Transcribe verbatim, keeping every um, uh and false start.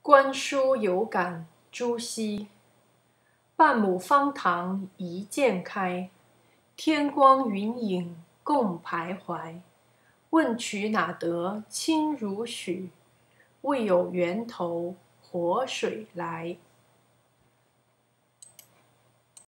观书有感朱熹，半亩方塘一鉴开，天光云影共徘徊。问渠哪得清如许？为有源头活水来。